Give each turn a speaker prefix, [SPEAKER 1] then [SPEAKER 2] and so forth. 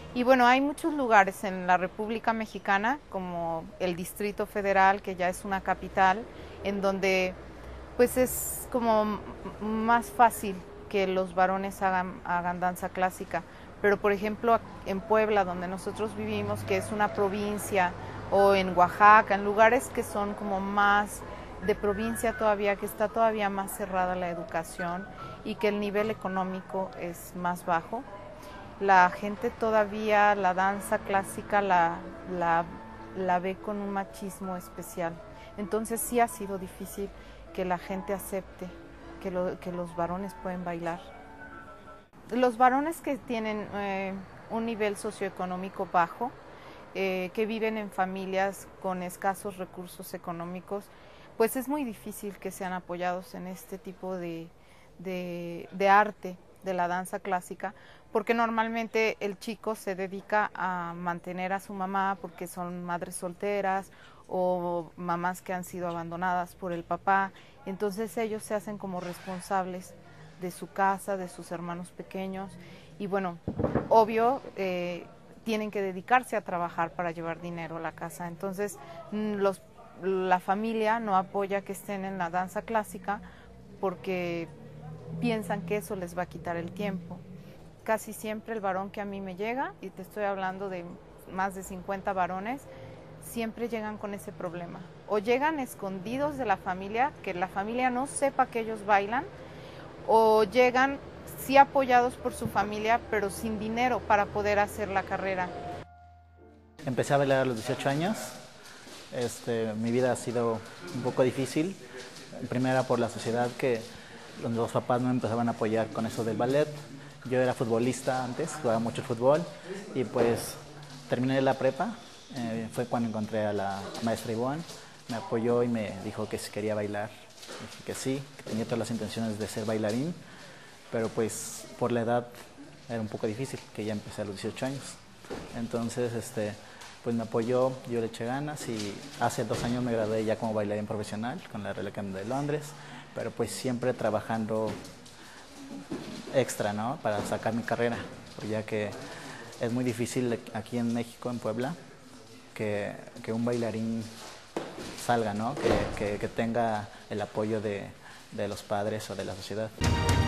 [SPEAKER 1] Y bueno, hay muchos lugares en la República Mexicana, como el Distrito Federal, que ya es una capital, en donde pues es como más fácil que los varones hagan danza clásica. Pero por ejemplo en Puebla, donde nosotros vivimos, que es una provincia, o en Oaxaca, en lugares que son como más de provincia todavía, que está todavía más cerrada la educación y que el nivel económico es más bajo, la gente todavía la danza clásica la ve con un machismo especial. Entonces sí ha sido difícil que la gente acepte que los varones pueden bailar. Los varones que tienen un nivel socioeconómico bajo, que viven en familias con escasos recursos económicos, pues es muy difícil que sean apoyados en este tipo de arte de la danza clásica, porque normalmente el chico se dedica a mantener a su mamá porque son madres solteras o mamás que han sido abandonadas por el papá, entonces ellos se hacen como responsables de su casa, de sus hermanos pequeños y bueno, obvio tienen que dedicarse a trabajar para llevar dinero a la casa, entonces la familia no apoya que estén en la danza clásica porque piensan que eso les va a quitar el tiempo. Casi siempre el varón que a mí me llega, y te estoy hablando de más de 50 varones, siempre llegan con ese problema. O llegan escondidos de la familia, que la familia no sepa que ellos bailan, o llegan sí apoyados por su familia, pero sin dinero para poder hacer la carrera.
[SPEAKER 2] Empecé a bailar a los 18 años. Mi vida ha sido un poco difícil. Primera por la sociedad, que los papás no empezaban a apoyar con eso del ballet. Yo era futbolista antes, jugaba mucho fútbol y pues terminé la prepa. Fue cuando encontré a la maestra Ivonne. Me apoyó y me dijo que si quería bailar. Dije que sí, que tenía todas las intenciones de ser bailarín, pero pues por la edad era un poco difícil, que ya empecé a los 18 años. Entonces, pues me apoyó, yo le eché ganas y hace 2 años me gradué ya como bailarín profesional con la Royal Academy de Londres, pero pues siempre trabajando extra, ¿no? Para sacar mi carrera, ya que es muy difícil aquí en México, en Puebla, que un bailarín salga, ¿no? Que tenga el apoyo de los padres o de la sociedad.